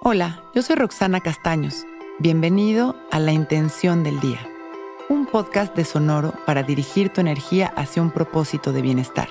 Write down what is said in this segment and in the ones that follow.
Hola, yo soy Roxana Castaños. Bienvenido a La Intención del Día, un podcast de Sonoro para dirigir tu energía hacia un propósito de bienestar.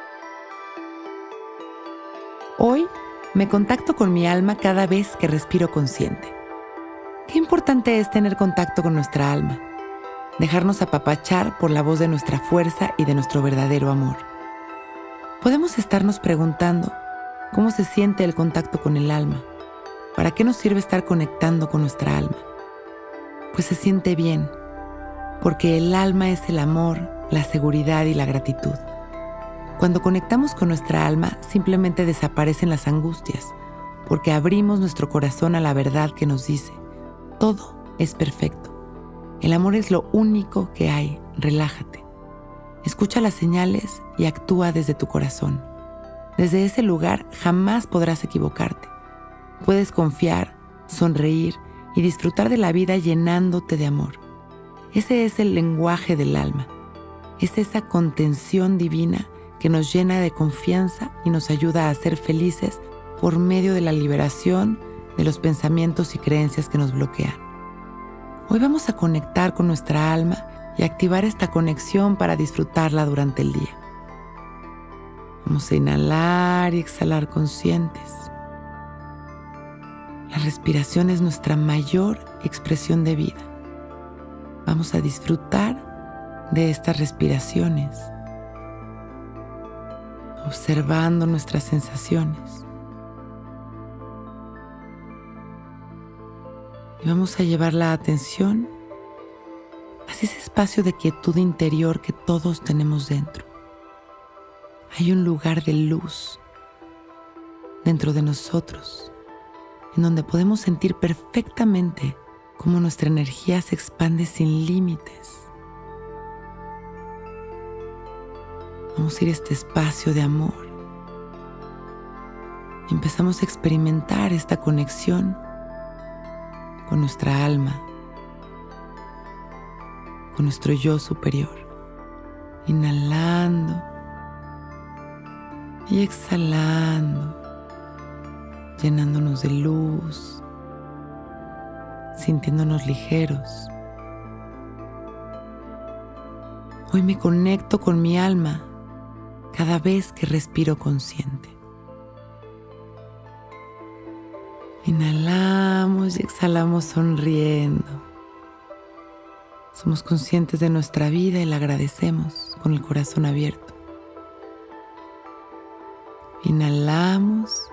Hoy me contacto con mi alma cada vez que respiro consciente. Qué importante es tener contacto con nuestra alma, dejarnos apapachar por la voz de nuestra fuerza y de nuestro verdadero amor. Podemos estarnos preguntando cómo se siente el contacto con el alma. ¿Para qué nos sirve estar conectando con nuestra alma? Pues se siente bien, porque el alma es el amor, la seguridad y la gratitud. Cuando conectamos con nuestra alma, simplemente desaparecen las angustias, porque abrimos nuestro corazón a la verdad que nos dice: todo es perfecto. El amor es lo único que hay, relájate. Escucha las señales y actúa desde tu corazón. Desde ese lugar jamás podrás equivocarte. Puedes confiar, sonreír y disfrutar de la vida llenándote de amor. Ese es el lenguaje del alma. Es esa contención divina que nos llena de confianza y nos ayuda a ser felices por medio de la liberación de los pensamientos y creencias que nos bloquean. Hoy vamos a conectar con nuestra alma y activar esta conexión para disfrutarla durante el día. Vamos a inhalar y exhalar conscientes. La respiración es nuestra mayor expresión de vida. Vamos a disfrutar de estas respiraciones, observando nuestras sensaciones. Y vamos a llevar la atención hacia ese espacio de quietud interior que todos tenemos dentro. Hay un lugar de luz dentro de nosotros, en donde podemos sentir perfectamente cómo nuestra energía se expande sin límites. Vamos a ir a este espacio de amor y empezamos a experimentar esta conexión con nuestra alma, con nuestro yo superior. Inhalando y exhalando, llenándonos de luz, sintiéndonos ligeros. Hoy me conecto con mi alma cada vez que respiro consciente. Inhalamos y exhalamos sonriendo. Somos conscientes de nuestra vida y la agradecemos con el corazón abierto. Inhalamos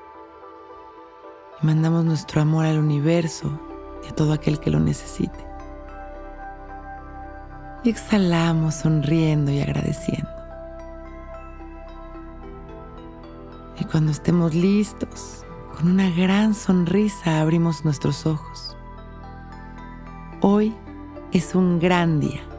y mandamos nuestro amor al universo y a todo aquel que lo necesite. Y exhalamos sonriendo y agradeciendo. Y cuando estemos listos, con una gran sonrisa abrimos nuestros ojos. Hoy es un gran día.